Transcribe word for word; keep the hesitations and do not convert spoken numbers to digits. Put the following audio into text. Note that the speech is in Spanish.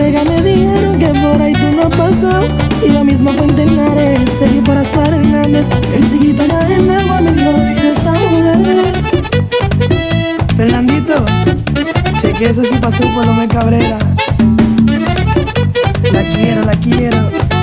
llega me dijeron que por ahí tú no pasas. Y lo mismo fue en Tenares, seguí por Aspar Hernández. El siguito allá en agua, me olvidé esa mujer. Fernandito, cheque eso sí pasó por Lomé Cabrera. La quiero, la quiero.